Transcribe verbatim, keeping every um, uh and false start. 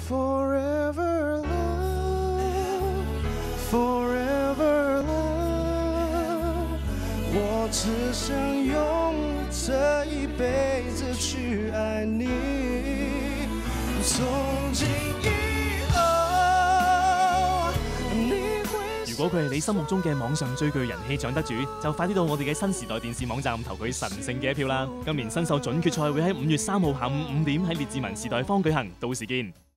Forever love, forever love， 我只想用这一辈子去爱你，从今以後你會。 如果佢係你心目中嘅網上最具人氣獎得主，就快啲到我哋嘅新時代電視網站投佢神聖嘅一票啦！今年新秀準決賽會喺五月三號下午五點喺列治文時代坊舉行，到時見。